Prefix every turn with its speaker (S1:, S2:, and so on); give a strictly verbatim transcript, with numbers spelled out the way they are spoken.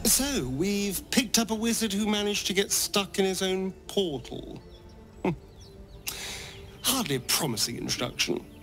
S1: So, we've picked up a wizard who managed to get stuck in his own portal. Hardly a promising introduction.